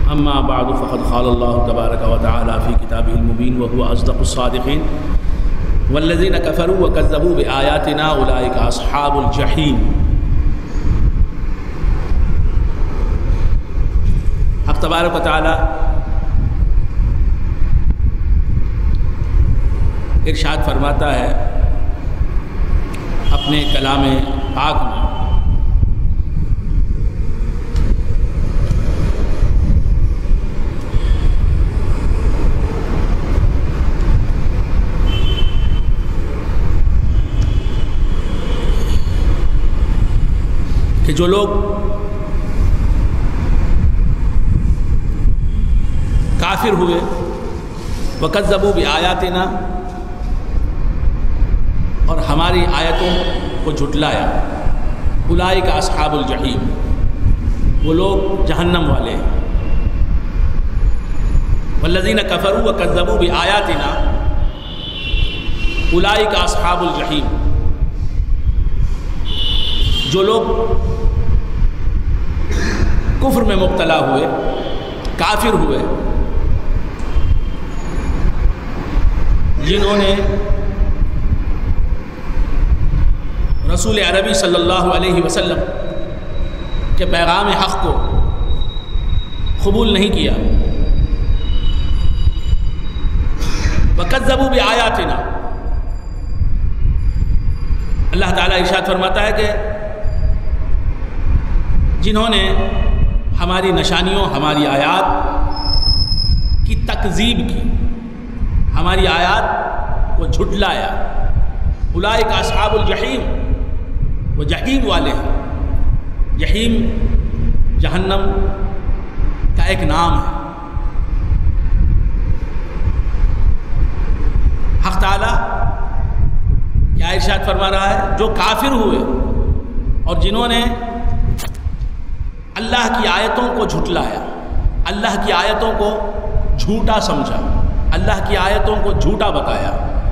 اما بعد فقد قال الله تبارك وتعالى في كتابه المبين وهو اصدق الصادقين والذين كفروا وكذبوا بآياتنا اولئك اصحاب الجحيم۔ حق تبارک و تعالی ارشاد فرماتا ہے اپنے کلام پاک میں کہ جو لوگ کافر ہوئے وَكَذَّبُوا بِآيَاتِنَا اور ہماری آیتوں کو جھٹلایا، اولئک اصحاب الجحیم، وہ لوگ جہنم والے ہیں۔ والذین کفروا وکذبوا بآیاتنا اولئک اصحاب الجحیم، جو لوگ کفر میں مبتلا ہوئے، کافر ہوئے، جنہوں نے رسول عربی صلی اللہ علیہ وسلم کے پیغام حق کو قبول نہیں کیا، وَكَذَّبُوا بِآيَاتِنَا، اللہ تعالیٰ ارشاد فرماتا ہے کہ جنہوں نے ہماری نشانیوں، ہماری آیات کی تکذیب کی، ہماری آیات کو جھٹلایا، اولئک اصحاب الجحیم، وہ جحیم والے ہیں۔ جحیم جہنم کا ایک نام ہے۔ حق تعالیٰ کیا ارشاد فرما رہا ہے؟ جو کافر ہوئے اور جنہوں نے اللہ کی آیتوں کو جھٹلایا، اللہ کی آیتوں کو جھوٹا سمجھا، اللہ کی آیتوں کو جھوٹا بتایا،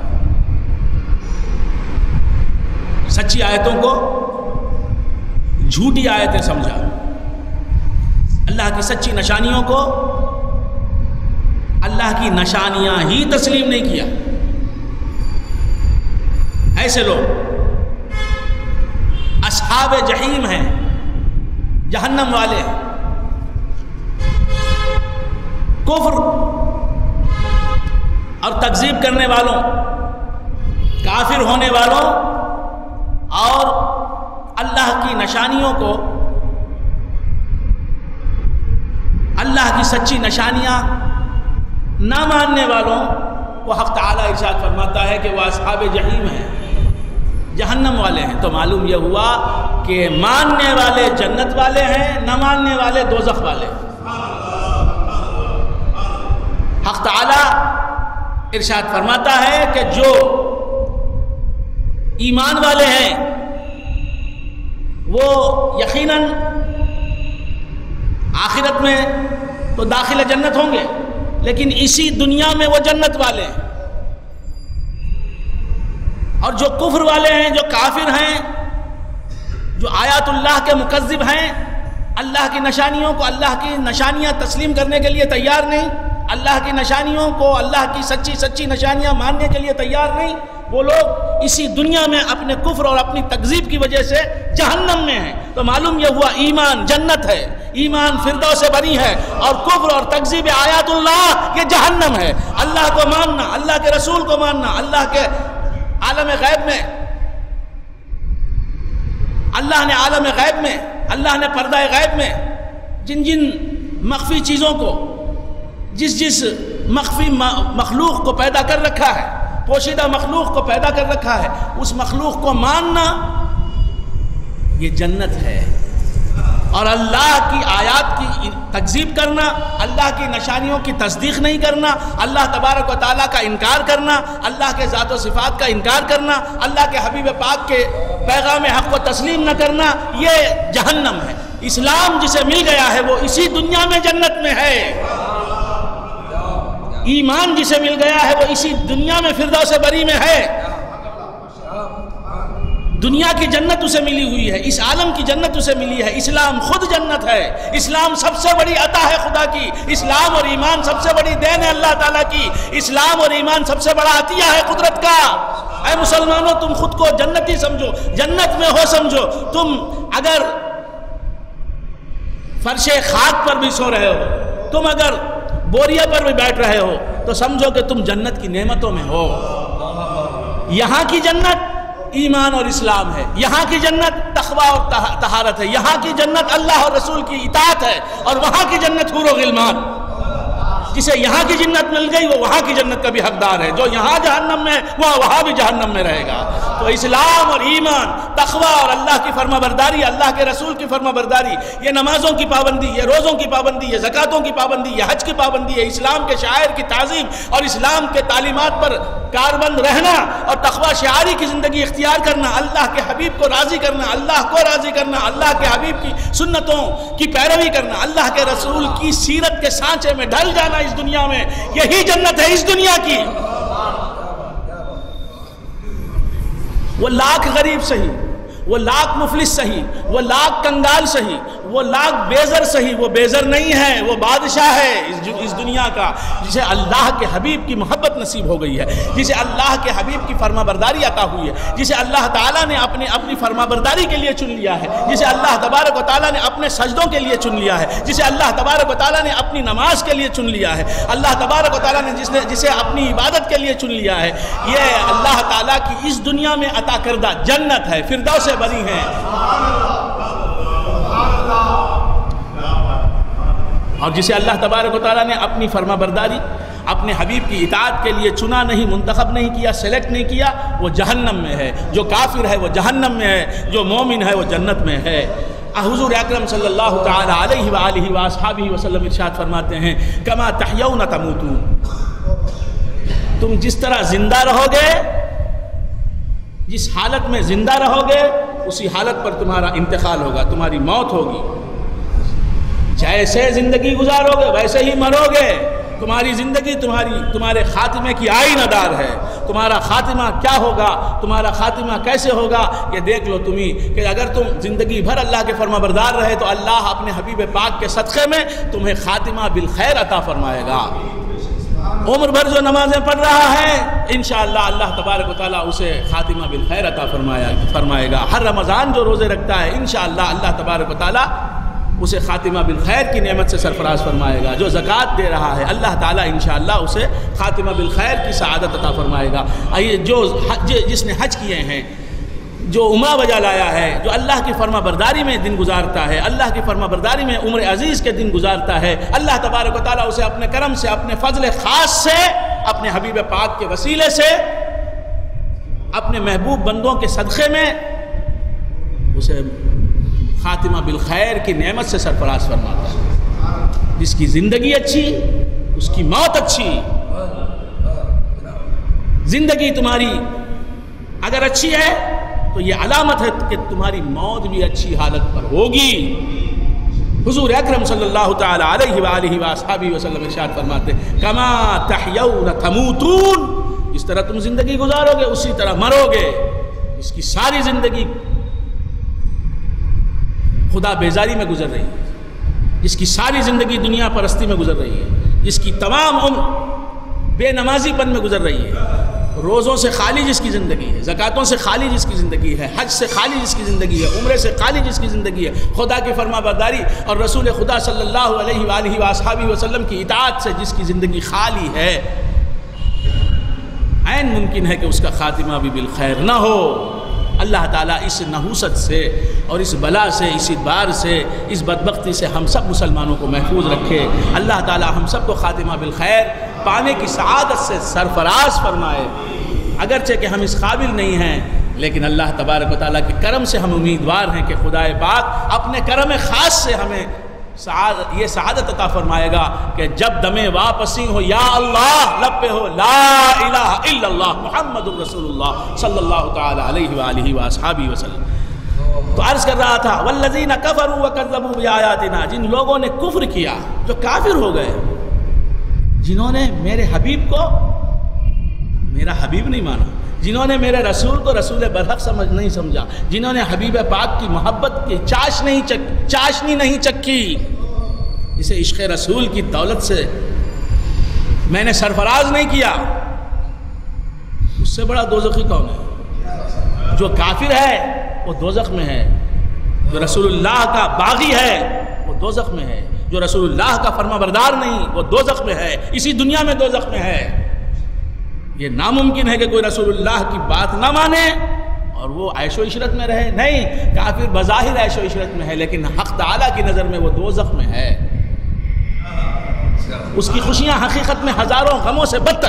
سچی آیتوں کو جھوٹی آیتیں سمجھا، اللہ کی سچی نشانیوں کو اللہ کی نشانیاں ہی تسلیم نہیں کیا۔ ایسے لوگ اصحاب جحیم ہیں، جہنم والے ہیں۔ کفر اور تکذیب کرنے والوں، کافر ہونے والوں اور اللہ کی نشانیوں کو، اللہ کی سچی نشانیاں نہ ماننے والوں کو حق تعالیٰ ارشاد فرماتا ہے کہ وہ اصحاب جحیم ہیں، جہنم والے ہیں۔ تو معلوم یہ ہوا کہ ماننے والے جنت والے ہیں، نہ ماننے والے دوزخ والے ہیں۔ حق تعالیٰ ارشاد فرماتا ہے کہ جو ایمان والے ہیں وہ یقیناً آخرت میں تو داخل جنت ہوں گے، لیکن اسی دنیا میں وہ جنت والے ہیں۔ اور جو کفر والے ہیں، جو کافر ہیں، جو آیات اللہ کے مکذب ہیں، اللہ کی نشانیوں کو، اللہ کی نشانیاں تسلیم کرنے کے لیے تیار نہیں، اللہ کی نشانیوں کو، اللہ کی سچی نشانیاں ماننے کے لیے تیار نہیں، وہ لوگ اسی دنیا میں اپنے کفر اور اپنی تکذیب کی وجہ سے جہنم میں ہیں۔ تو معلوم یہ ہوا ایمان جنت ہے، ایمان فردوس سے بنی ہے، اور کفر اور تکذیب آیات اللہ یہ جہنم ہے۔ اللہ کو ماننا، اللہ کے رسول کو ماننا، اللہ کے عالم غیب میں، اللہ نے عالم غیب میں، اللہ نے پردہ غیب میں جن جن مخفی چیزوں کو، جس مخفی مخلوق کو پیدا کر رکھا ہے، پوشیدہ مخلوق کو پیدا کر رکھا ہے، اس مخلوق کو ماننا یہ جنت ہے۔ اور اللہ کی آیات کی تکذیب کرنا، اللہ کی نشانیوں کی تصدیق نہیں کرنا، اللہ تبارک و تعالیٰ کا انکار کرنا، اللہ کے ذات و صفات کا انکار کرنا، اللہ کے حبیب پاک کے پیغام حق کو تسلیم نہ کرنا، یہ جہنم ہے۔ اسلام جسے مل گیا ہے وہ اسی دنیا میں جنت میں ہے، ایمان جسے مل گیا ہے وہ اسی دنیا میں فردوس بری میں ہے۔ دنیا کی جنت اسے ملی ہوئی ہے، اس عالم کی جنت اسے ملی ہے۔ اسلام خود جنت ہے، اسلام سب سے بڑی عطا ہے خدا کی، اسلام اور ایمان سب سے بڑی دین ہے اللہ تعالیٰ کی، اسلام اور ایمان سب سے بڑا عطیہ ہے قدرت کا۔ اے مسلمانوں، تم خود کو جنتی سمجھو، جنت میں ہو سمجھو۔ تم اگر فرش خاک پر بھی سو رہے ہو، تم اگر بوریا پر بھی بیٹھ رہے ہو، تو سمجھو کہ تم جنت کی نعمتوں میں ہو۔ یہاں کی جنت ایمان اور اسلام ہے، یہاں کی جنت تقوی اور طہارت ہے، یہاں کی جنت اللہ اور رسول کی اطاعت ہے، اور وہاں کی جنت حور و غلمان۔ جسے یہاں کی جنت مل گئی وہ وہاں کی جنت کا بھی حقدار ہے، جو یہاں جہنم میں وہ وہاں بھی جہنم میں رہے گا۔ تو اسلام اور ایمان، تقوی اور اللہ کی فرما برداری، اللہ کے رسول کی فرما برداری، یہ نمازوں کی پابندی، یہ روزوں کی پابندی، یہ زکاتوں کی پابندی، یہ حج کی پابندی ہے، اسلام کے شاعر کی تعظیم اور اسلام کے تعلیمات پر کاربند رہنا اور تقوی شعاری کی زندگی اختیار کرنا، اللہ کے حبیب کو راضی کرنا، اللہ کو راضی کرنا، اللہ کے حبیب کی سنتوں کی پیروی کرنا، اللہ کے رسول کی سیرت کے سانچے میں ڈھل جانا اس دنیا میں، یہی جنت ہے اس دنیا کی۔ وہ لاکھ غریب سہی، وہ لاکھ مفلس سہی، وہ لاکھ کنگال سہی، وہ لاکھ بیزر سہی، وہ بیزر نہیں ہے، وہ بادشاہ ہے اس دنیا کا، جسے اللہ کے حبیب کی محبت نصیب ہو گئی ہے، جسے اللہ کے حبیب کی فرما برداری عطا ہوئی ہے، جسے اللہ تعالیٰ نے اپنی فرما برداری کے لیے چن لیا ہے، جسے اللہ تبارک و تعالیٰ نے اپنے سجدوں کے لیے چن لیا ہے، جسے اللہ تبارک و تعالیٰ نے اپنی نماز کے لیے چن لیا ہے، اللہ تبارک و تعالیٰ نے جسے اپنی عبادت کے لیے چن لیا ہے۔ یہ اللہ تعالیٰ کی اس دنیا میں عطا کردہ جنت ہے، فردوس بری ہے۔ اور جسے اللہ تبارک و تعالیٰ نے اپنی فرما برداری، اپنے حبیب کی اطاعت کے لیے چنا نہیں، منتخب نہیں کیا، سلیکٹ نہیں کیا، وہ جہنم میں ہے۔ جو کافر ہے وہ جہنم میں ہے، جو مومن ہے وہ جنت میں ہے۔ حضور اکرم صلی اللہ تعالی علیہ وآلہ وآصحابہ وسلم ارشاد فرماتے ہیں، کما تحیون تموتون، تم جس طرح زندہ رہو گے، جس حالت میں زندہ رہو گے، اسی حالت پر تمہارا انتقال ہوگا، تمہاری موت ہوگی۔ جیسے زندگی گزارو گے ویسے ہی مرو گے۔ تمہاری زندگی تمہارے خاتمے کی آئینہ دار ہے۔ تمہارا خاتمہ کیا ہوگا، تمہارا خاتمہ کیسے ہوگا، یہ دیکھ لو تمہیں، کہ اگر تم زندگی بھر اللہ کے فرما بردار رہے تو اللہ اپنے حبیب پاک کے صدقے میں تمہیں خاتمہ بالخیر عطا فرمائے گا۔ عمر بھر جو نمازیں پڑھ رہا ہے، انشاءاللہ اللہ تبارک و تعالیٰ اسے خاتمہ بالخیر عطا فرمائے گا۔ ہر رمضان جو روزے رکھتا ہے، انشاءاللہ اللہ تبارک و تعالیٰ اسے خاتمہ بالخیر کی نعمت سے سرفراز فرمائے گا۔ جو زکوٰۃ دے رہا ہے، اللہ تعالیٰ انشاءاللہ اسے خاتمہ بالخیر کی سعادت عطا فرمائے گا۔ جس نے حج کیے ہیں، جو عمرہ بجا لایا ہے، جو اللہ کی فرما برداری میں دن گزارتا ہے، اللہ کی فرما برداری میں عمر عزیز کے دن گزارتا ہے، اللہ تبارک و تعالیٰ اسے اپنے کرم سے، اپنے فضل خاص سے، اپنے حبیب پاک کے وسیلے سے، اپنے محبوب بندوں کے صدقے میں اسے خاتمہ بالخیر کی نعمت سے سرفراز فرماتا ہے۔ جس کی زندگی اچھی، اس کی موت اچھی۔ زندگی تمہاری اگر اچھی ہے تو یہ علامت ہے کہ تمہاری موت بھی اچھی حالت پر ہوگی۔ حضور اکرم صلی اللہ تعالی علیہ وآلہ وآصحابہ وسلم ارشاد فرماتے ہیں، کما تحیون تموتون، جس طرح تم زندگی گزارو گے اسی طرح مرو گے۔ اس کی ساری زندگی خدا بیزاری میں گزر رہی ہے، جس کی ساری زندگی دنیا پرستی میں گزر رہی ہے، جس کی تمام عمر بے نمازی پن میں گزر رہی ہے، روزوں سے خالی جس کی زندگی ہے، زکاتوں سے خالی جس کی زندگی ہے، حج سے خالی جس کی زندگی ہے، عمرے سے خالی جس کی زندگی ہے، خدا کی فرما برداری اور رسول خدا صلی اللہ علیہ وآلہ وآصحابہ وسلم کی اطاعت سے جس کی زندگی خالی ہے، عین ممکن ہے کہ اس کا خاتمہ بھی بالخیر نہ ہو۔ اللہ تعالیٰ اس نحوست سے اور اس بلا سے، اس ادبار سے، اس بدبختی سے ہم سب مسلمانوں کو محفوظ رکھے۔ اللہ تعالیٰ ہم سب کو خاتمہ بالخیر پانے کی سعادت سے سرفراز فرمائے۔ اگرچہ کہ ہم اس قابل نہیں ہیں، لیکن اللہ تبارک و تعالیٰ کے کرم سے ہم امیدوار ہیں کہ خدائے پاک اپنے کرم خاص سے ہمیں یہ سعادت عطا فرمائے گا کہ جب دم واپسی ہو، یا اللہ لب پہ ہو لا الہ الا اللہ محمد رسول اللہ صلی اللہ تعالی علیہ وآلہ وآصحابہ وسلم۔ تو عرض کر رہا تھا، والذین کفروا وکذبوا بآیاتنا، جن لوگوں نے کفر کیا، جو کافر ہو گئے، جنہوں نے میرے حبیب کو میرا حبیب نہیں مانا، جنہوں نے میرے رسول کو رسول برحق نہیں سمجھا، جنہوں نے حبیب پاک کی محبت کی چاشنی نہیں چکھی، جسے عشق رسول کی دولت سے میں نے سرفراز نہیں کیا، اس سے بڑا دوزخی کون ہے؟ جو کافر ہے وہ دوزخ میں ہے، جو رسول اللہ کا باغی ہے وہ دوزخ میں ہے، جو رسول اللہ کا فرما بردار نہیں وہ دوزخ میں ہے، اسی دنیا میں دوزخ میں ہے۔ یہ ناممکن ہے کہ کوئی رسول اللہ کی بات نہ مانے اور وہ عیش و عشرت میں رہے، نہیں، کافر بظاہر عیش و عشرت میں ہے لیکن حق تعالیٰ کی نظر میں وہ دوزخ میں ہے، اس کی خوشیاں حقیقت میں ہزاروں غموں سے بدتر۔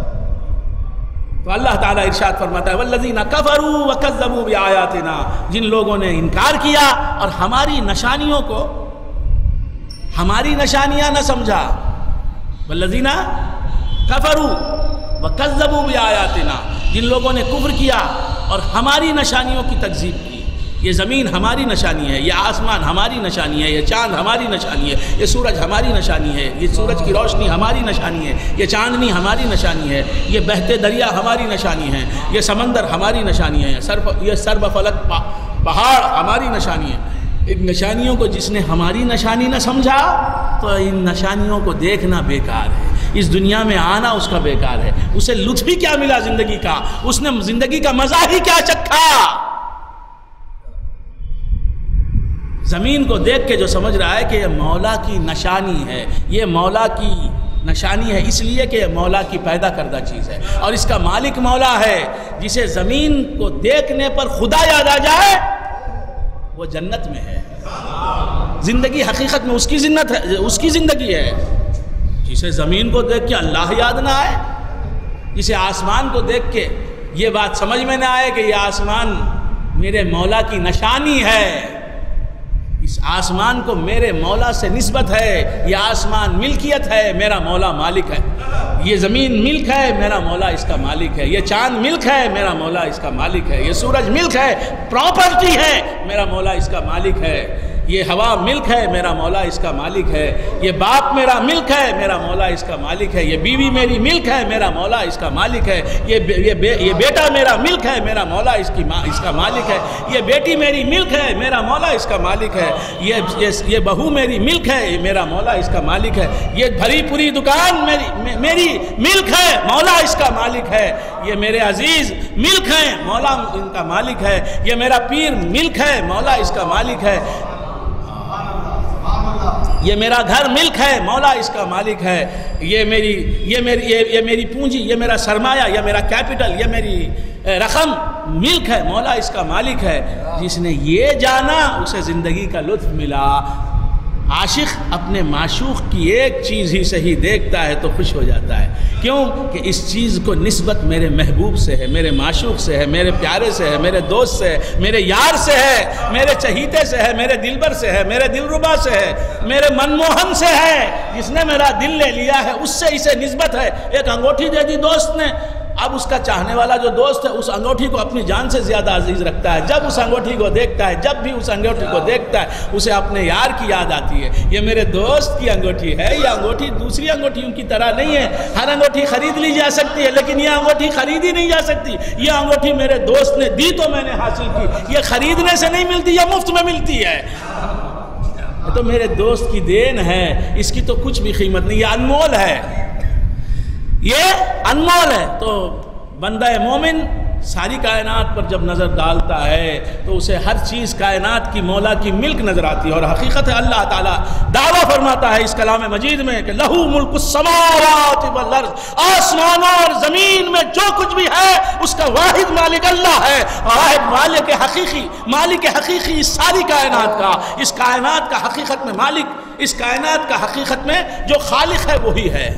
تو اللہ تعالیٰ ارشاد فرماتا ہے والذین کفروا وکذبوا بآیاتنا، جن لوگوں نے انکار کیا اور ہماری نشانیوں کو، ہماری نشانیاں نہ سمجھا، والذین کفروا وکذبوا بآیاتنا، جن لوگوں نے کفر کیا اور ہماری نشانیوں کی تکذیب کی۔ یہ زمین ہماری نشانی ہے، یہ آسمان ہماری نشانی ہے، یہ چاند ہماری نشانی ہے، یہ سورج ہماری نشانی ہے، یہ سورج کی روشنی ہماری نشانی ہے، یہ چاندنی ہماری نشانی ہے، یہ بہتے دریا ہماری نشانی ہے، یہ سمندر ہماری نشانی ہے، یہ سرب فلک پہاڑ ہماری نشانی ہے۔ ان نشانیوں کو جس نے ہماری نشانی نہ سمجھا تو ان نشانیوں کو دیکھنا بیکار ہے، اس دنیا میں آنا اس کا بیکار ہے، اسے لطف ہی کیا ملا زندگی کا، اس نے زندگی کا مزہ ہی کیا چکھا۔ زمین کو دیکھ کے جو سمجھ رہا ہے کہ یہ مولا کی نشانی ہے، یہ مولا کی نشانی ہے اس لیے کہ یہ مولا کی پیدا کردہ چیز ہے اور اس کا مالک مولا ہے، جسے زمین کو دیکھنے پر خدا یاد آ جائے وہ جنت میں ہے۔ زندگی حقیقت میں اس کی زندگی ہے، جسے زمین کو دیکھ کے اللہ یاد نہ آئے، جسے آسمان کو دیکھ کے یہ بات سمجھ میں نہ آئے کہ یہ آسمان میرے مولا کی نشانی ہے، اس آسمان کو میرے مولا سے نسبت ہے، یہ آسمان ملکیت ہے، میرا مولا مالک ہے، یہ زمین ملک ہے، میرا مولا اس کا مالک ہے، یہ چاند ملک ہے، میرا مولا اس کا مالک ہے، یہ سورج ملک ہے، پراپرٹی ہے، میرا مولا اس کا مالک ہے، یہ ہوا ملک ہے، میرا مولا اس کا مالک ہے، یہ باپ میرا ملک ہے، میرا مولا اس کا مالک ہے، یہ بیوی میری ملک ہے، میرا مولا اس کا مالک ہے، یہ بیٹا میرا ملک ہے، میرا مولا اس کا مالک ہے، یہ بیٹی میری ملک ہے، میرا مولا اس کا مالک ہے، یہ بہو میری ملک ہے، میرا مولا اس کا مالک ہے، یہ بھری پوری دکان میری ملک ہے، مولا اس کا مالک ہے، یہ میرے عزیز ملک ہیں، مولا ان کا مالک ہے، یہ میرا پیر ملک ہے، مولا اس کا مالک ہے، یہ میرا گھر ملک ہے، مولا اس کا مالک ہے، یہ میری پونجی، یہ میرا سرمایہ، یہ میرا کیپٹل، یہ میری رقم ملک ہے، مولا اس کا مالک ہے۔ جس نے یہ جانا اسے زندگی کا لطف ملا۔ عاشق اپنے معشوق کی ایک چیز ہی صحیح دیکھتا ہے تو خوش ہو جاتا ہے، کیوں کہ اس چیز کو نسبت میرے محبوب سے ہے، میرے معشوق سے ہے، میرے پیارے سے ہے، میرے دوست سے ہے، میرے یار سے ہے، میرے چہیتے سے ہے، میرے دلبر سے ہے، میرے دلربا سے ہے، میرے منموہن سے ہے، جس نے میرا دل لے لیا ہے اس سے اسے نسبت ہے۔ ایک انگوٹھی دے دی دوست نے، اب اس کا چاہنے والا جو دوست ہے اس انگوٹھی کو اپنی جان سے زیادہ عزیز رکھتا ہے، جب اس انگوٹھی کو دیکھتا ہے، جب بھی اس انگوٹھی کو دیکھتا ہے اسے اپنے یار کی یاد آتی ہے۔ یہ میرے دوست کی انگوٹھی ہے، یہ انگوٹھی دوسری انگوٹھیوں کی طرح نہیں ہے، ہر انگوٹھی خرید لی جا سکتی ہے لیکن یہ انگوٹھی خریدی نہیں جا سکتی، یہ انگوٹھی میرے دوست نے دی تو میں نے حاصل کی، یہ خریدنے سے نہیں ملتی، یہ مفت میں ملتی ہے، تو میرے دوست کی دین ہے، اس کی تو کچھ بھی قیمت نہیں، یہ انمول ہے، یہ انمول ہے۔ تو بندہ مومن ساری کائنات پر جب نظر ڈالتا ہے تو اسے ہر چیز کائنات کی مولا کی ملک نظر آتی ہے، اور حقیقت ہے اللہ تعالیٰ دعویٰ فرماتا ہے اس کلام مجید میں کہ لہو ملک السماوات والارض، آسمانوں اور زمین میں جو کچھ بھی ہے اس کا واحد مالک اللہ ہے، واحد مالک حقیقی اس ساری کائنات کا، اس کائنات کا حقیقت میں مالک، اس کائنات کا حقیقت میں جو خالق ہے وہی ہے،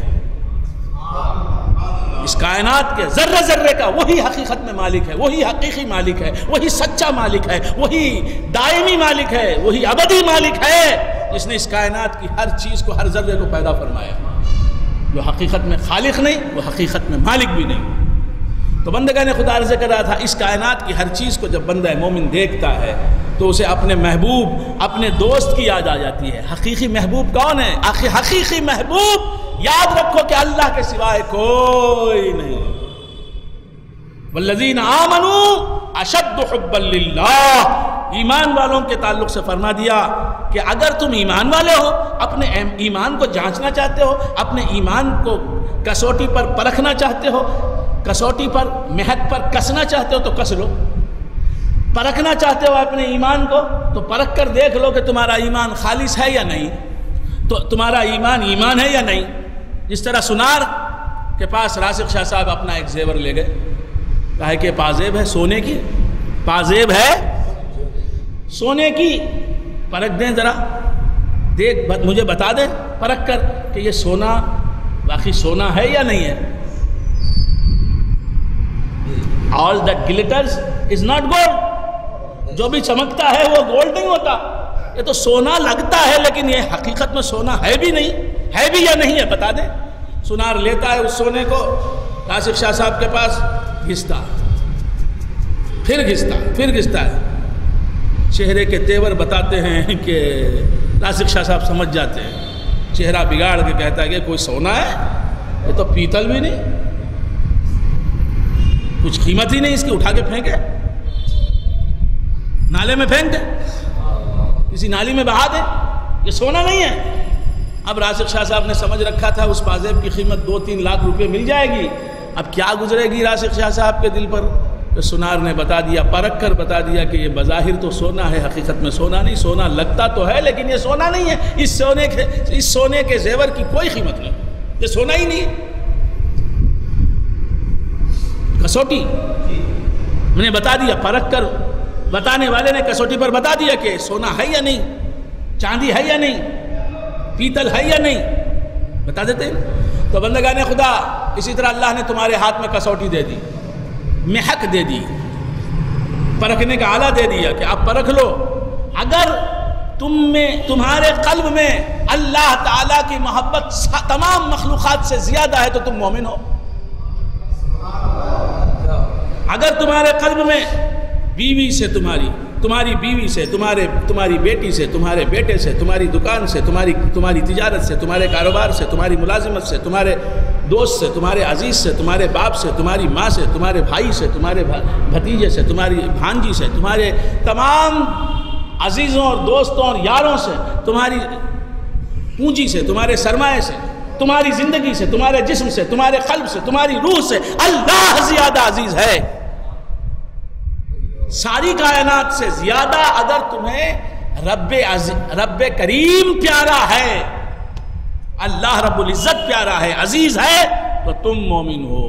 اس کائنات کے ذرے ذرے کا وہی حقیقت میں مالک ہے، وہی حقیقی مالک ہے، وہی سچا مالک ہے، وہی دائمی مالک ہے، وہی ابدی مالک ہے، جس نے اس کائنات کی ہر چیز کو، ہر ذرے کو پیدا فرمایا، جو حقیقت میں خالق نہیں وہ حقیقت میں مالک بھی نہیں۔ تو بندگان خدا عرض کر رہا تھا اس کائنات کی ہر چیز کو جب بندہ مومن دیکھتا ہے تو اسے اپنے محبوب، اپنے دوست کی یاد آ جاتی ہے۔ حقیقی محبوب کون ہے؟ حقیقی محبوب یاد رکھو کہ اللہ کے سوائے کوئی نہیں، والذین آمنوا اشد حبا للہ، ایمان والوں کے تعلق سے فرما دیا کہ اگر تم ایمان والے ہو، اپنے ایمان کو جانچنا چاہتے ہو، اپنے ایمان کو کسوٹی پر پرکھنا چاہتے ہو، کسوٹی پر محک پر کسنا چاہتے ہو تو کس لو، پرکھنا چاہتے ہو اپنے ایمان کو تو پرکھ کر دیکھ لو کہ تمہارا ایمان خالص ہے یا نہیں، تو تمہارا ایمان ہے یا نہیں۔ جس طرح سنار کے پاس راسخ شاہ صاحب اپنا ایک زیور لے گئے، کہا کہ پازیب ہے سونے کی، پازیب ہے سونے کی، پرکھ دیں ذرا، دیکھ مجھے بتا دیں پرکھ کر کہ یہ سونا باقی سونا ہے یا نہیں ہے۔ All that glitters is not gold، جو بھی چمکتا ہے وہ گولڈ نہیں ہوتا، یہ تو سونا لگتا ہے لیکن یہ حقیقت میں سونا ہے بھی نہیں، ہے بھی یا نہیں ہے بتا دیں۔ سنار لیتا ہے اس سونے کو، راسخ شاہ صاحب کے پاس گھستا، پھر گھستا ہے، چہرے کے تیور بتاتے ہیں کہ راسخ شاہ صاحب سمجھ جاتے ہیں، چہرہ بگاڑ کے کہتا ہے کہ کوئی سونا ہے، یہ تو پیتل بھی نہیں، کچھ قیمت ہی نہیں اس کی، اٹھا کے پھینکے، نالے میں پھینک دے، کسی نالی میں بہا دے، یہ سونا نہیں ہے۔ اب راسخ شاہ صاحب نے سمجھ رکھا تھا اس پازیب کی قیمت 2-3 لاکھ روپے مل جائے گی، اب کیا گزرے گی راسخ شاہ صاحب کے دل پر؟ تو سنار نے بتا دیا، پرکھ کر بتا دیا کہ یہ بظاہر تو سونا ہے، حقیقت میں سونا نہیں، سونا لگتا تو ہے لیکن یہ سونا نہیں ہے، اس سونے کے زیور کی کوئی قیمت نہیں، یہ سونا ہی نہیں ہے۔ کسوٹی میں نے بتا دیا، پرکھ کر بتانے والے نے کسوٹی پر بتا دیا کہ سونا ہے یا نہیں، چاندی ہے یا نہیں، پیتل ہے یا نہیں، بتا دیتے ہیں۔ تو بندگان خدا اسی طرح اللہ نے تمہارے ہاتھ میں کسوٹی دے دی، محک دے دی، پرکھنے کا آلہ دے دیا کہ آپ پرکھ لو، اگر تمہارے قلب میں اللہ تعالیٰ کی محبت تمام مخلوقات سے زیادہ ہے تو تم مومن ہو۔ اگر تمہارے قلب میں بیوی سے تمہاری بیوی سے، تمہاری بیٹی سے، تمہارے بیٹے سے، تمہاری دکان سے، تمہاری تجارت سے، تمہارے کاروبار سے، تمہاری ملازمت سے، تمہارے دوست سے، تمہارے عزیز سے، تمہارے باپ سے، تمہاری ماں سے، تمہارے بھائی سے، تمہارے بھتیجے سے، تمہاری بھانجی سے، تمہارے تمام عزیزوں اور دوستوں اور یاروں سے، تمہاری پونجی سے، تمہارے سرمایہ سے، تمہاری زندگی سے، تمہارے جسم سے، تمہارے قلب سے، تمہاری روح سے اللہ زیادہ عزیز ہے۔ ساری کائنات سے زیادہ اگر تمہیں رب کریم پیارا ہے، اللہ رب العزت پیارا ہے، عزیز ہے، تو تم مومن ہو۔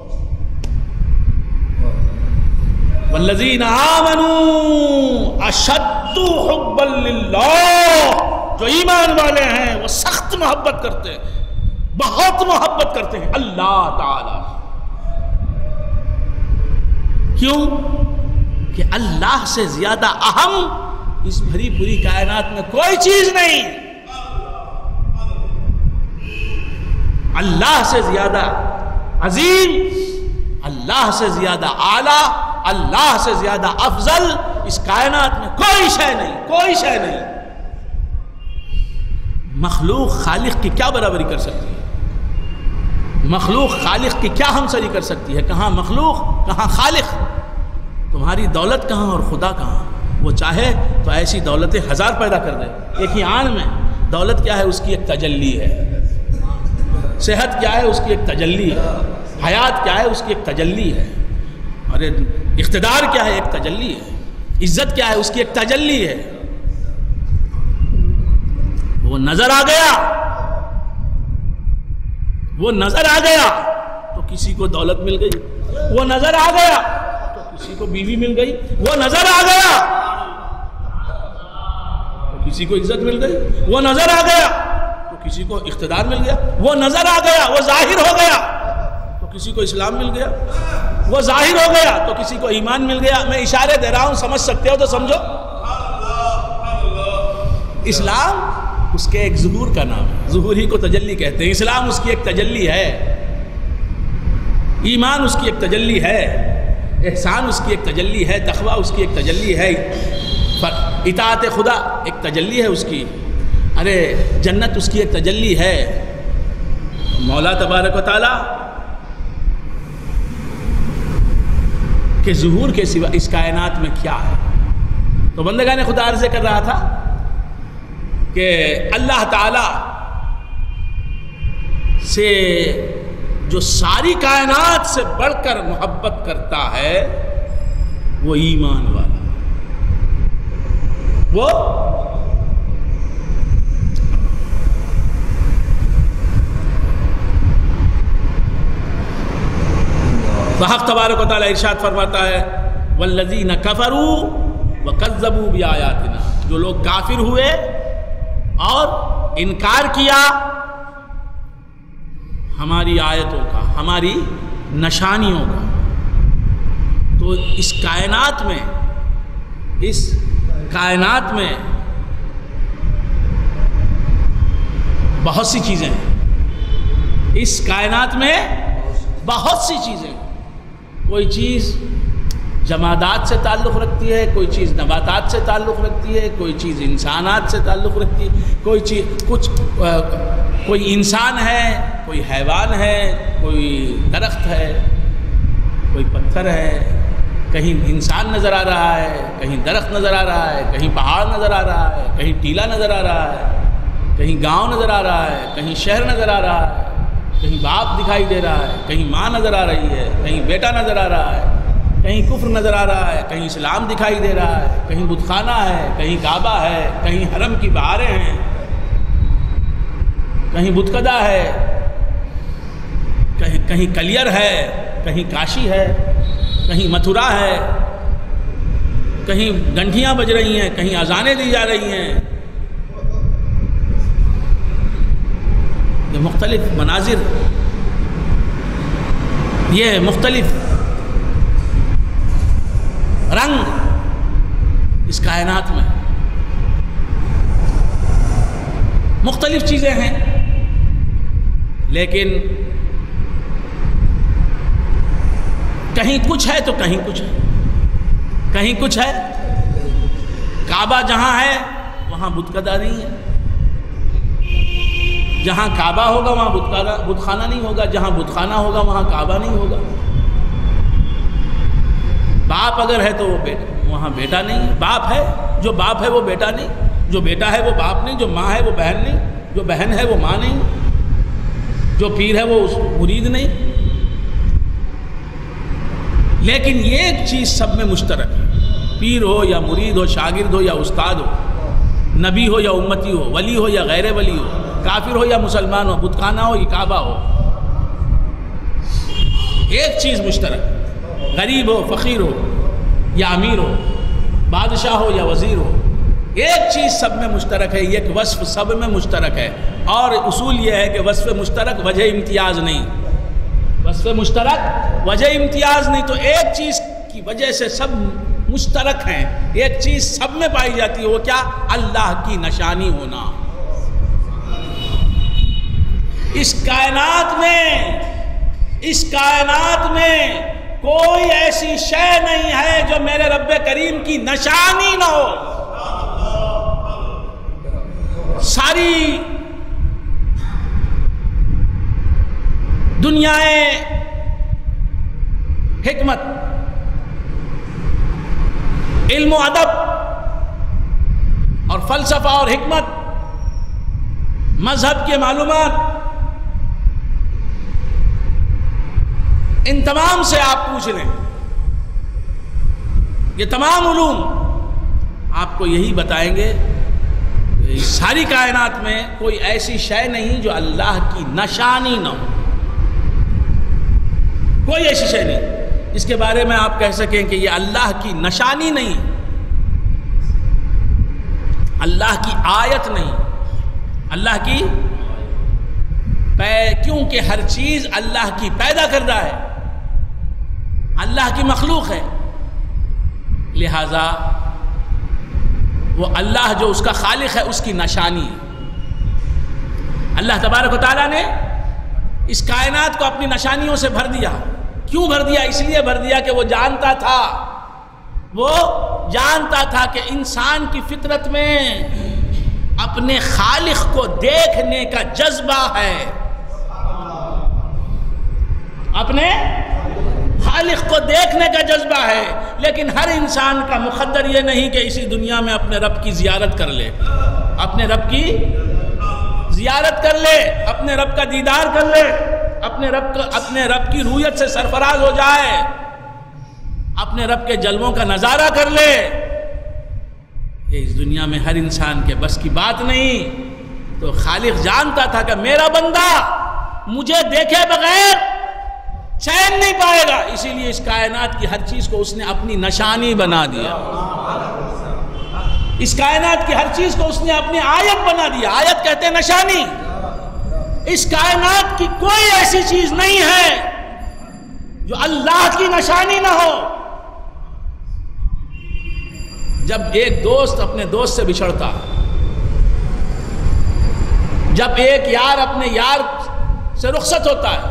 والذین آمنوا اشد حبا للہ، جو ایمان والے ہیں وہ سخت محبت کرتے ہیں، بہت محبت کرتے ہیں اللہ تعالی۔ کیوں؟ کہ اللہ سے زیادہ اہم اس بھری پوری کائنات میں کوئی چیز نہیں، اللہ سے زیادہ عظیم، اللہ سے زیادہ اعلیٰ، اللہ سے زیادہ افضل اس کائنات میں کوئی شے نہیں، کوئی شے نہیں۔ مخلوق خالق کی کیا برابری کر سکتی ہے؟ مخلوق خالق کی کیا ہمسری کر سکتی ہے؟ کہاں مخلوق کہاں خالق؟ تمہاری دولت کہاں اور خدا کہاں؟ وہ چاہے تو ایسی دولتیں 1000 پیدا کر دے، ایک ہی آن میں۔ دولت کیا ہے؟ اس کی ایک تجلی ہے۔ صحت کیا ہے؟ اس کی ایک تجلی ہے۔ حیات کیا ہے؟ اس کی ایک تجلی ہے۔ اور اقتدار کیا ہے؟ ایک تجلی ہے۔ عزت کیا ہے؟ اس کی ایک تجلی ہے۔ وہ نظر آ گیا، وہ نظر آ گیا تو کسی کو دولت مل گئی، وہ نظر آ گیا کسی کو بیوی مل گئی، وہ نظر آ گیا تو کسی کو عزت مل گئی، وہ نظر آ گیا تو کسی کو اقتدار مل گیا، وہ نظر آ گیا، وہ ظاہر ہو گیا تو کسی کو اسلام مل گیا، وہ ظاہر ہو گیا تو کسی کو ایمان مل گیا۔ میں اشارے دے رہا ہوں، سمجھ سکتے ہو تو سمجھو۔ اسلام اس کے ایک ظہور کا نام ہے، ظہور ہی کو تجلی کہتے ہیں۔ اسلام اس کی ایک تجلی ہے، ایمان اس کی ایک تجلی ہے، احسان اس کی ایک تجلی ہے، تقوی اس کی ایک تجلی ہے، اطاعت خدا ایک تجلی ہے اس کی، ارے جنت اس کی ایک تجلی ہے۔ مولا تبارک و تعالی کے ظہور کے سوا اس کائنات میں کیا ہے؟ تو بندگان خدا عرض کر رہا تھا کہ اللہ تعالی سے جو ساری کائنات سے بڑھ کر محبت کرتا ہے وہ ایمان والا، وہ حق تبارک و تعالی ارشاد فرماتا ہے والذین کفروا وکذبوا بآیاتنا، جو لوگ کافر ہوئے اور انکار کیا ہماری آیتوں کا، ہماری نشانیوں کا۔ تو اس کائنات میں بہت سی چیزیں ہیں، اس کائنات میں بہت سی چیزیں ہیں۔ کوئی چیز جمادات سے تعلق رکھتی ہے، کوئی چیز نباتات سے تعلق رکھتی ہے، کوئی چیز انسانات سے تعلق رکھتی ہے، کوئی انسان ہے، کوئی حیوان ہے، کوئی درخت ہے، کوئی پتھر ہے، کہیں انسان نظر آ رہا ہے، کہیں درخت نظر آ رہا ہے، کہیں پہاڑ نظر آ رہا ہے، کہیں ٹیلا نظر آ رہا ہے، کہیں گاؤں نظر آ رہا ہے، کہیں شہر نظر آ رہا ہے، کہیں باپ دکھائی دے رہا ہے، کہیں ماں نظر آ رہی ہے، کہیں بیٹا نظر آ رہا ہے، کہیں کفر نظر آ رہا ہے، کہیں اسلام دکھائی دے رہا ہے، کہیں بت خانہ ہے، کہیں کعبہ ہے، کہیں حرم کی بہاریں ہیں، کہیں بتکدہ ہے، کہیں کلیر ہے، کہیں کاشی ہے، کہیں متھرا ہے، کہیں گھنٹیاں بج رہی ہیں، کہیں اذانیں دی جا رہی ہیں۔ یہ مختلف مناظر، یہ مختلف رنگ اس کائنات میں، مختلف چیزیں ہیں، لیکن کہیں کچھ ہے تو کہیں کچھ ہے، کہیں کچھ ہے۔ کعبہ جہاں ہے وہاں بتکدہ نہیں ہے، جہاں کعبہ ہوگا وہاں بت خانہ نہیں ہوگا، جہاں بت خانہ ہوگا وہاں کعبہ نہیں ہوگا۔ باپ اگر ہے تو وہ وہاں بیٹا نہیں ہے، باپ ہے، جو باپ ہے وہ بیٹا نہیں، جو بیٹا ہے وہ باپ نہیں، جو ماں ہے وہ بہن نہیں، جو بہن ہے وہ ماں نہیں، جو پیر ہے وہ مرید نہیں۔ لیکن یہ ایک چیز سب میں مشترک ہے، پیر ہو یا مرید ہو، شاگرد ہو یا استاد ہو، نبی ہو یا امتی ہو، ولی ہو یا غیر ولی ہو، کافر ہو یا مسلمان ہو، بت خانہ ہو یا کعبہ ہو، ایک چیز مشترک، غریب ہو، فقیر ہو یا امیر ہو، بادشاہ ہو یا وزیر ہو، ایک چیز سب میں مشترک ہے، ایک وصف سب میں مشترک ہے، اور اصول یہ ہے کہ وصف مشترک وجہ امتیاز نہیں، وصف مشترک وجہ امتیاز نہیں، تو ایک چیز کی وجہ سے سب مشترک ہیں، ایک چیز سب میں پائی جاتی ہے، وہ کیا؟ اللہ کی نشانی ہونا۔ اس کائنات میں کوئی ایسی شے نہیں ہے جو میرے رب کریم کی نشانی نہ ہو۔ ساری دنیائے حکمت، علم و ادب اور فلسفہ اور حکمت، مذہب کے معلومات، ان تمام سے آپ پوچھ لیں، یہ تمام علوم آپ کو یہی بتائیں گے کہ ساری کائنات میں کوئی ایسی شے نہیں جو اللہ کی نشانی نہ ہو، کوئی ایسی شے نہیں اس کے بارے میں آپ کہہ سکیں کہ یہ اللہ کی نشانی نہیں، اللہ کی آیت نہیں، اللہ کی کیونکہ ہر چیز اللہ کی پیدا کردہ ہے، اللہ کی مخلوق ہے، لہذا وہ اللہ جو اس کا خالق ہے اس کی نشانی ہے۔ اللہ تبارک و تعالیٰ نے اس کائنات کو اپنی نشانیوں سے بھر دیا۔ کیوں بھر دیا؟ اس لیے بھر دیا کہ وہ جانتا تھا کہ انسان کی فطرت میں اپنے خالق کو دیکھنے کا جذبہ ہے، اپنے خالق کو دیکھنے کا جذبہ ہے، لیکن ہر انسان کا مقدر یہ نہیں کہ اسی دنیا میں اپنے رب کی زیارت کر لے، اپنے رب کی زیارت کر لے، اپنے رب کا دیدار کر لے، اپنے رب کی رویت سے سرفراز ہو جائے، اپنے رب کے جلووں کا نظارہ کر لے۔ یہ اس دنیا میں ہر انسان کے بس کی بات نہیں۔ تو خالق جانتا تھا کہ میرا بندہ مجھے دیکھے بغیر چین نہیں پائے گا، اسی لیے اس کائنات کی ہر چیز کو اس نے اپنی نشانی بنا دیا، اس کائنات کی ہر چیز کو اس نے اپنی آیت بنا دیا۔ آیت کہتے ہیں نشانی۔ اس کائنات کی کوئی ایسی چیز نہیں ہے جو اللہ کی نشانی نہ ہو۔ جب ایک دوست اپنے دوست سے بچھڑتا، جب ایک یار اپنے یار سے رخصت ہوتا ہے،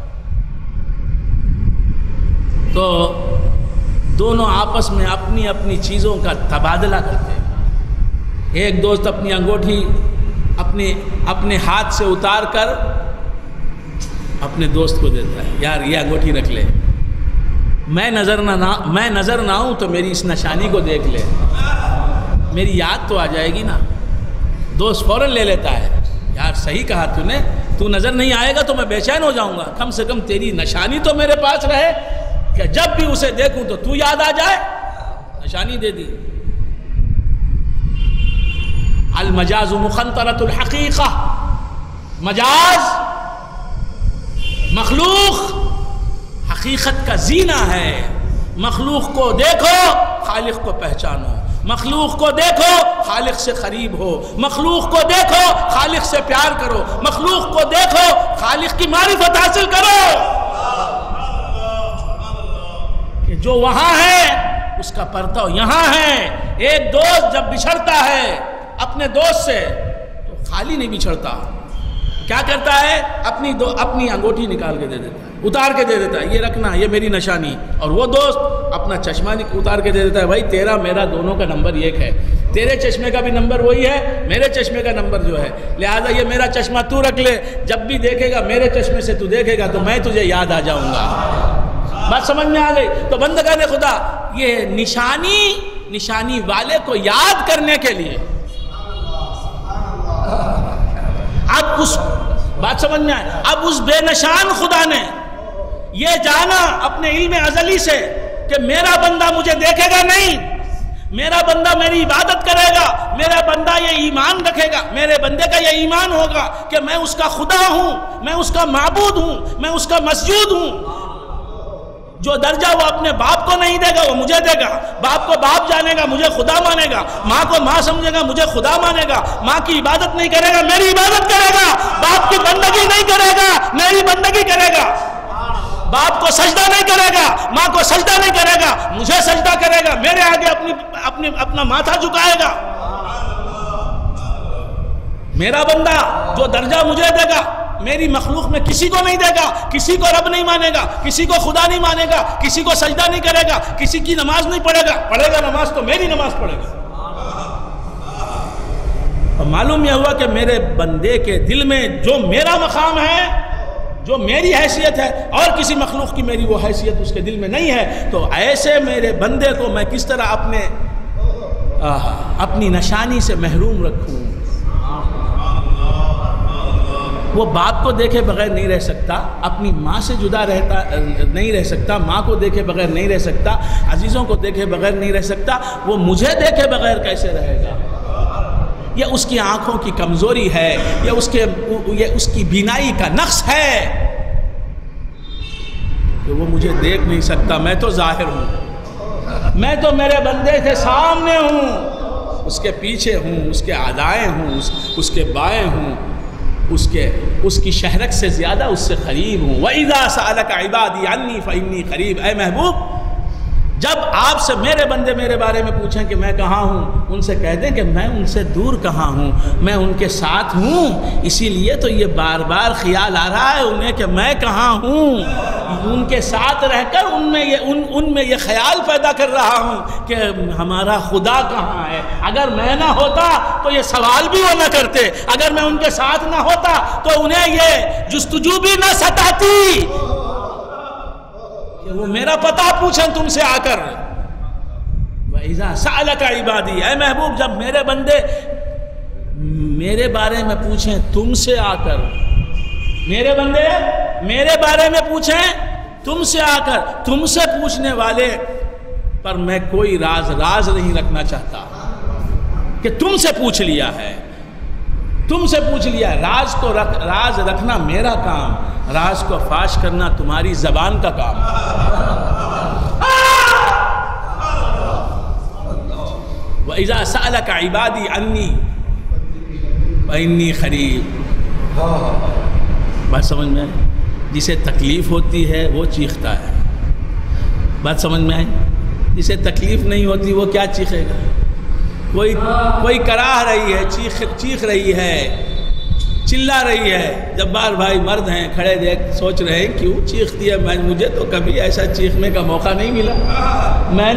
تو دونوں آپس میں اپنی اپنی چیزوں کا تبادلہ کرتے ہیں۔ ایک دوست اپنی انگوٹھی اپنے ہاتھ سے اتار کر اپنے دوست کو دیتا ہے، یار یہ انگوٹھی رکھ لے، میں نظر نہ ہوں تو میری اس نشانی کو دیکھ لے، میری یاد تو آ جائے گی نا۔ دوست فوراً لے لیتا ہے، یار صحیح کہا تو نے، تو نظر نہیں آئے گا تو میں بے چین ہو جاؤں گا، کم سے کم تیری نشانی تو میرے پاس رہے کہ جب بھی اسے دیکھوں تو تو یاد آ جائے۔ نشانی دے دی۔ المجاز مخنطرۃ الحقیقہ، مجاز مخلوق حقیقت کا زینہ ہے۔ مخلوق کو دیکھو، خالق کو پہچانو، مخلوق کو دیکھو، خالق سے قریب ہو، مخلوق کو دیکھو، خالق سے پیار کرو، مخلوق کو دیکھو، خالق کی معرفت حاصل کرو کہ جو وہاں ہے اس کا پرتو یہاں ہے۔ ایک دوست جب بچھڑتا ہے اپنے دوست سے تو خالی نہیں بچھڑتا، کیا کرتا ہے؟ اپنی انگوٹھی نکال کے دے دیتا ہے، اتار کے دے دیتا ہے، یہ رکھنا، یہ میری نشانی۔ اور وہ دوست اپنا چشمہ اتار کے دے دیتا ہے، بھائی تیرا میرا دونوں کا نمبر ایک ہے، تیرے چشمے کا بھی نمبر وہی ہے، میرے چشمے کا نمبر جو ہے، لہذا یہ میرا چشمہ تو رکھ لے، جب بھی دیکھے گا میرے چشمے سے تو دیکھے گا تو میں تجھے یاد آ جاؤں گا۔ بات سمجھ میں آ گئی؟ تو بندگان خدا، یہ نشانی والے کو یاد کرنے کے لیے، اب اس بات سمجھ میں آئے، اب اس بے نشان خدا نے یہ جانا اپنے علم ازلی سے کہ میرا بندہ مجھے دیکھے گا نہیں، میرا بندہ میری عبادت کرے گا، میرا بندہ یہ ایمان رکھے گا، میرے بندے کا یہ ایمان ہوگا کہ میں اس کا خدا ہوں، میں اس کا معبود ہوں، میں اس کا مسجود ہوں۔ جو درجہ وہ اپنے باپ کو نہیں دے گا وہ مجھے دے گا، باپ کو باپ جانے گا مجھے خدا مانے گا، ماں کو ماں سمجھے گا مجھے خدا مانے گا، ماں کی عبادت نہیں کرے گا میری عبادت کرے گا، باپ کی بندگی نہیں کرے گا میری بندگی کرے گا، باپ کو سجدہ نہیں کرے گا، ماں کو سجدہ نہیں کرے گا، مجھے سجدہ کرے گا، میرے آگے اپنا ماتھا جھکائے گا۔ میرا بندہ جو درجہ مجھے دے گا میری مخلوق میں کسی کو نہیں دے گا، کسی کو رب نہیں مانے گا، کسی کو خدا نہیں مانے گا، کسی کو سجدہ نہیں کرے گا، کسی کی نماز نہیں پڑھے گا نماز تو میری نماز پڑھے گا۔ اور معلوم یہ ہوا کہ میرے بندے کے دل میں جو میرا مقام ہے، جو میری حیثیت ہے، اور کسی مخلوق کی میری وہ حیثیت اس کے دل میں نہیں ہے، تو ایسے میرے بندے کو میں کس طرح اپنی نشانی سے محروم رکھوں۔ وہ باپ کو دیکھے بغیر نہیں رہ سکتا، اپنی ماں سے جدا نہیں رہ سکتا، ماں کو دیکھے بغیر نہیں رہ سکتا، عزیزوں کو دیکھے بغیر نہیں رہ سکتا، وہ مجھے دیکھے بغیر کیسے رہے گا؟ یہ اس کی آنکھوں کی کمزوری ہے، یہ اس کی بینائی کا نقص ہے کہ وہ مجھے دیکھ نہیں سکتا۔ میں تو ظاہر ہوں، میں تو میرے بندے کے سامنے ہوں، اس کے پیچھے ہوں، اس کے آدائیں ہوں، اس کے بائیں ہوں، اس کی شہرت سے زیادہ اس سے قریب ہوں۔ وَإِذَا سَأَلَكَ عِبَادِي عَنِّي فَإِنِّي قَرِيبٌ۔ اے محبوب، جب آپ سے میرے بندے میرے بارے میں پوچھیں کہ میں کہاں ہوں، ان سے کہہ دیں کہ میں ان سے دور کہاں ہوں، میں ان کے ساتھ ہوں، اسی لیے تو یہ بار بار خیال آ رہا ہے انہیں کہ میں کہاں ہوں، ان کے ساتھ رہ کر ان میں یہ خیال پیدا کر رہا ہوں کہ ہمارا خدا کہاں ہے۔ اگر میں نہ ہوتا تو یہ سوال بھی وہ نہ کرتے، اگر میں ان کے ساتھ نہ ہوتا تو انہیں یہ جستجو بھی نہ ستاتی کہ کہ وہ میرا پتہ پوچھیں تم سے آ کر. وَإِذَا سَأَلَكَ عِبَادِي، اے محبوب جب میرے بندے میرے بارے میں پوچھیں تم سے آ کر، میرے بندے میرے بارے میں پوچھیں تم سے آ کر، تم سے پوچھنے والے پر میں کوئی راز نہیں رکھنا چاہتا کہ تم سے پوچھ لیا ہے، تم سے پوچھ لیا ہے. راز رکھنا میرا کام، راز کو فاش کرنا تمہاری زبان کا کام. وَإِذَا سَأَلَكَ عِبَادِي عَنِّي فَإِنِّي قَرِيبٌ. بات سمجھ میں آئی؟ جسے تکلیف ہوتی ہے وہ چیختا ہے. بات سمجھ میں آئی؟ جسے تکلیف نہیں ہوتی وہ کیا چیخے گا؟ کوئی کراہ رہی ہے، چیخ رہی ہے، چلا رہی ہے. جبار بھائی مرد ہیں کھڑے دیکھ سوچ رہے ہیں کیوں چیختی ہے. مجھے تو کبھی ایسا چیخنے کا موقع نہیں ملا، میں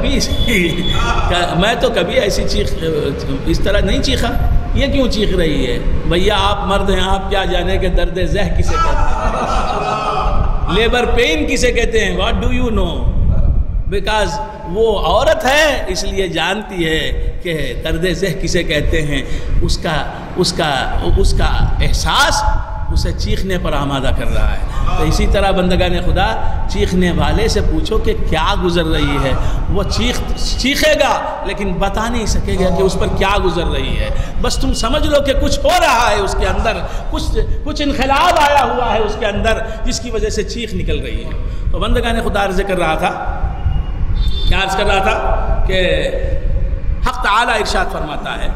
تو کبھی ایسی چیخ اس طرح نہیں چیخا. یہ کیوں چیخ رہی ہے؟ بھیا آپ مرد ہیں، آپ کیا جانے کہ درد ذہ کسے کہتے ہیں، لیبر پین کسے کہتے ہیں. What do you know? Because وہ عورت ہے اس لیے جانتی ہے کہ درد ذہ کسے کہتے ہیں. اس کا احساس اسے چیخنے پر آمادہ کر رہا ہے. تو اسی طرح بندگان خدا چیخنے والے سے پوچھو کہ کیا گزر رہی ہے. وہ چیخے گا لیکن بتا نہیں سکے گا کہ اس پر کیا گزر رہی ہے. بس تم سمجھ لو کہ کچھ ہو رہا ہے اس کے اندر، کچھ انقلاب آیا ہوا ہے اس کے اندر جس کی وجہ سے چیخ نکل رہی ہے. تو بندگان خدا عرض کر رہا تھا، کیا عرض کر رہا تھا کہ حق تعالی ارشاد فرماتا ہے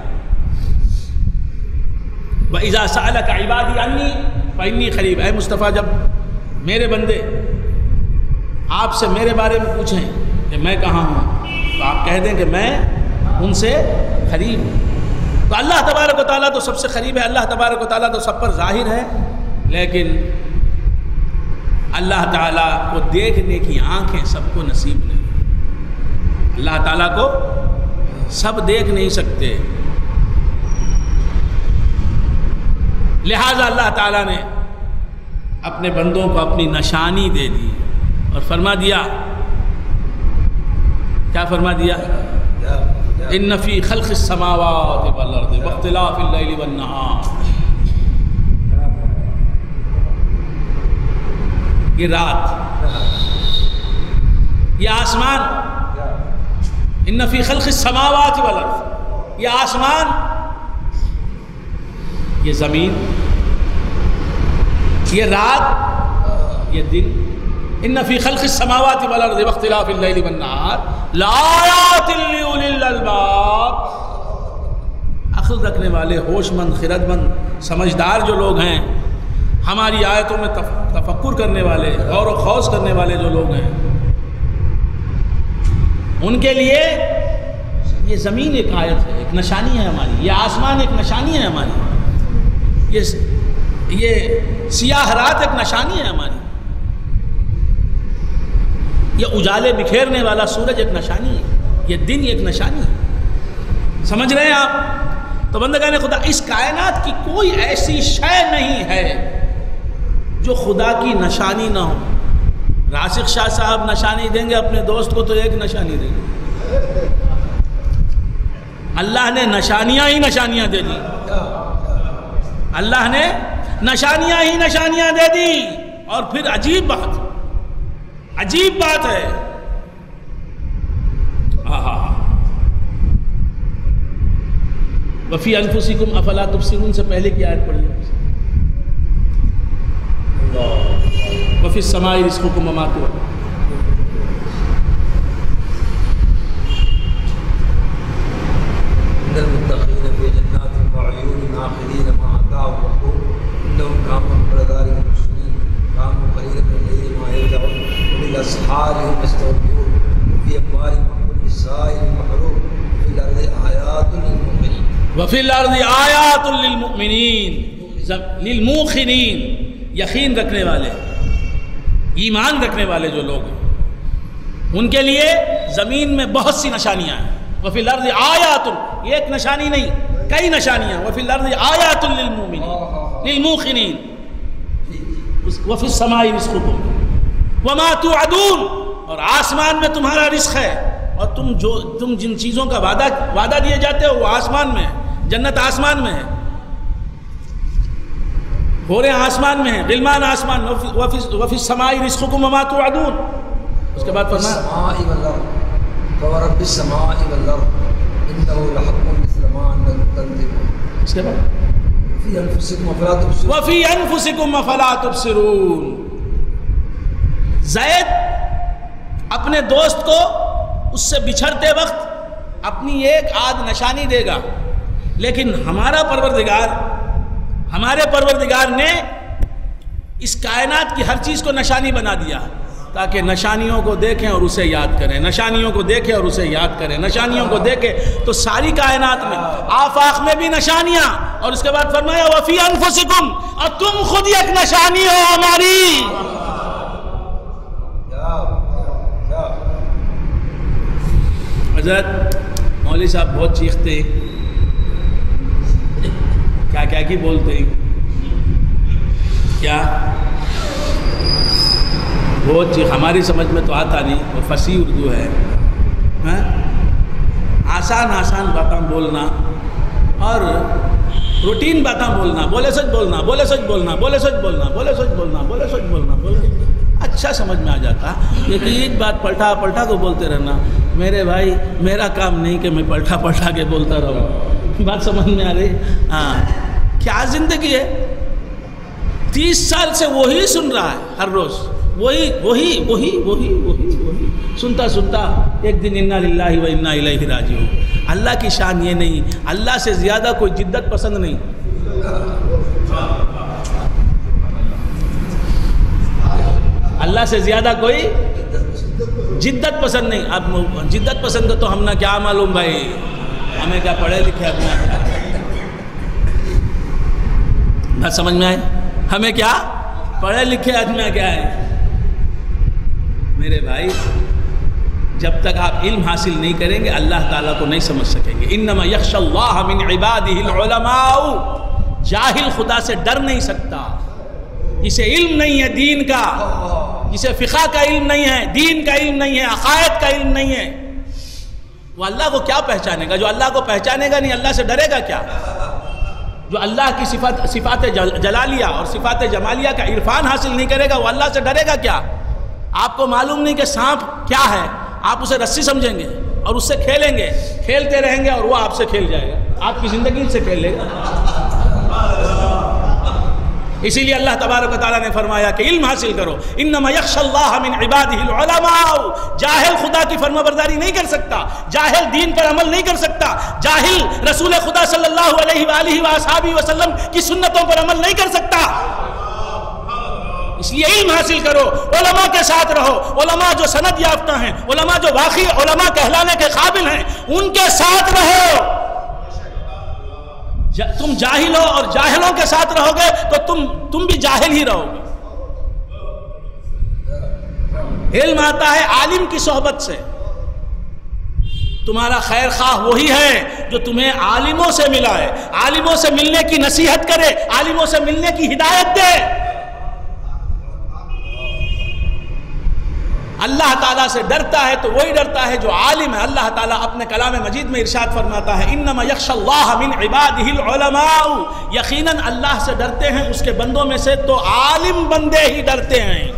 وَإِذَا سَأَلَكَ عِبَادِي عَنِّي فَإِنِّي قَرِيبٌ. اے مصطفیٰ جب میرے بندے آپ سے میرے بارے میں پوچھیں کہ میں کہاں ہوں تو آپ کہہ دیں کہ میں ان سے قریب ہوں. تو اللہ تبارک و تعالیٰ تو سب سے قریب ہے، اللہ تبارک و تعالیٰ تو سب پر ظاہر ہے، لیکن اللہ تعالیٰ کو دیکھنے کی آنکھیں سب کو نصیب نہیں. اللہ تعالیٰ کو سب دیکھ نہیں سکتے، لہذا اللہ تعالیٰ نے اپنے بندوں کو اپنی نشانی دے دی اور فرما دیا، کیا فرما دیا؟ ان فی خلق السماوات والارض واختلاف اللیل والنہار. یہ رات، یہ آسمان، ان فی خلق السماوات والارض، یہ آسمان، یہ زمین، یہ رات، یہ دن. ان فی خلق السماوات والارض واختلاف اللیل والنہار لآیات لأولی الالباب. عقل رکھنے والے، ہوش مند، خرد مند، سمجھدار جو لوگ ہیں، ہماری آیتوں میں تفکر کرنے والے، غور و خوض کرنے والے جو لوگ ہیں، ان کے لیے یہ زمین ایک آیت ہے، ایک نشانی ہے ہماری. یہ آسمان ایک نشانی ہے ہماری. یہ سیاہ رات ایک نشانی ہے ہماری. یہ اجالے بکھیرنے والا سورج ایک نشانی ہے. یہ دن ایک نشانی ہے. سمجھ رہے ہیں آپ؟ تو بندگان خدا، اس کائنات کی کوئی ایسی شے نہیں ہے جو خدا کی نشانی نہ ہو. راسخ شاہ صاحب نشانی دیں گے اپنے دوست کو تو ایک نشانی دیں گے. اللہ نے نشانیاں ہی نشانیاں دے دی. اللہ نے نشانیاں ہی نشانیاں دے دی. اور پھر عجیب بات ہے، وفی انفسکم افلا تبصرون سے پہلے کی آیت پڑھی ہے، وفی السماء رزقکم وما توعدون. المتقین فی جنات وعیون آخذین ما آتاهم ربهم انهم كانوا قبل ذلك محسنین كانوا قليلا من الليل ما يهجعون وبالاسحار هم يستغفرون وفي اموالهم حق للسائل والمحروم وفي الارض آیات للموقنین. وفی الارض آیات للموقنین، یقین رکھنے والے، ایمان رکھنے والے جو لوگ ہیں ان کے لیے زمین میں بہت سی نشانیاں ہیں. وفی الارض آیات، ایک نشانی نہیں، کئی نشانیاں. وفی الارض آیات للموقنین، وفی السماء رزقکم، وما توعدون، اور آسمان میں تمہارا رزق ہے، اور تم جن چیزوں کا وعدہ دیے جاتے ہو وہ آسمان میں ہے، جنت آسمان میں ہے، حوریں آسمان میں ہیں، غلمان آسمان، وفی السماء رزقکم وما توعدون۔ اس کے بعد فرمایا فورب السماء والارض انه لحق مثل ما انكم تكذبون۔ اس کے بعد فی انفسکم افلا تبصرون، وفی انفسکم افلا تبصرون۔ زید اپنے دوست کو اس سے بچھڑتے وقت اپنی ایک آدھ نشانی دے گا، لیکن ہمارے پروردگار نے اس کائنات کی ہر چیز کو نشانی بنا دیا تاکہ نشانیوں کو دیکھیں اور اسے یاد کریں، نشانیوں کو دیکھیں اور اسے یاد کریں، نشانیوں کو دیکھیں تو ساری کائنات میں آفاق میں بھی نشانیاں، اور اس کے بعد فرمایا وفی انفسکم، اور تم خود ایک نشانی ہو ہماری۔ حضرت مولوی صاحب بہت چیختے ہیں، کیا کی بولتے ہیں، کیا بہت چیخ، ہماری سمجھ میں تو آتا نہیں، وہ فصیح اردو ہے، آسان باتیں بولنا اور روٹین باتیں بولنا، بولے سچ بولنا، بولے سچ بولنا، بولے سچ بولنا، بولے سچ بولنا، بولے سچ بولنا، اچھا سمجھ میں آ جاتا، لیکن ایک بات پلٹا کو بولتے رہنا، میرے بھائی میرا کام نہیں کہ میں پلٹا کے بولتا رہوں، بات سمجھ میں آ رہی؟ ہاں، کیا زندگی ہے، 30 سال سے وہی سن رہا ہے ہر روز، وہی سنتا ایک دن انا للہ و انا الیہ راجعون۔ اللہ کی شان یہ نہیں، اللہ سے زیادہ کوئی جدت پسند نہیں، اللہ سے زیادہ کوئی جدت پسند نہیں۔ اب جدت پسند تو ہم نہ کیا معلوم بھائی، ہمیں کیا پڑھے لکھے اپنا، بات سمجھ میں آئے؟ ہمیں کیا پڑھے لکھے آدمی کیا ہے؟ میرے بھائی جب تک آپ علم حاصل نہیں کریں گے اللہ تعالیٰ کو نہیں سمجھ سکیں گے۔ انما یخشی اللہ من عبادہ العلماء، جاہل خدا سے ڈر نہیں سکتا، جسے علم نہیں ہے دین کا، جسے فقہ کا علم نہیں ہے، دین کا علم نہیں ہے، عقائد کا علم نہیں ہے، وہ اللہ کو کیا پہچانے گا؟ جو اللہ کو پہچانے گا نہیں اللہ سے ڈرے گا کیا؟ جو اللہ کی صفات جلالیہ اور صفات جمالیہ کا عرفان حاصل نہیں کرے گا وہ اللہ سے ڈرے گا کیا؟ آپ کو معلوم نہیں کہ سانپ کیا ہے، آپ اسے رسی سمجھیں گے اور اس سے کھیلیں گے، کھیلتے رہیں گے اور وہ آپ سے کھیل جائے گا، آپ کی زندگی سے کھیل لے گا۔ اسی لیے اللہ تبارک و تعالیٰ نے فرمایا کہ علم حاصل کرو، انما یخشی اللہ من عبادہ العلماء۔ جاہل خدا کی فرما برداری نہیں کر سکتا، جاہل دین پر عمل نہیں کر سکتا، جاہل رسول خدا صلی اللہ علیہ وآلہ وآصحابہ وسلم کی سنتوں پر عمل نہیں کر سکتا۔ اس لیے علم حاصل کرو، علماء کے ساتھ رہو، علماء جو سند یافتہ ہیں، علماء جو واقعی علماء کہلانے کے قابل ہیں ان کے ساتھ رہو۔ تم جاہل ہو اور جاہلوں کے ساتھ رہو گے تو تم بھی جاہل ہی رہو گے۔ علم آتا ہے عالم کی صحبت سے، تمہارا خیر خواہ وہی ہے جو تمہیں عالموں سے ملا ہے، عالموں سے ملنے کی نصیحت کرے، عالموں سے ملنے کی ہدایت دے۔ اللہ تعالیٰ سے ڈرتا ہے تو وہی ڈرتا ہے جو عالم ہے۔ اللہ تعالیٰ اپنے کلام مجید میں ارشاد فرماتا ہے انما یخشی اللہ من عبادہ العلماء، یقیناً اللہ سے ڈرتے ہیں اس کے بندوں میں سے تو عالم بندے ہی ڈرتے ہیں۔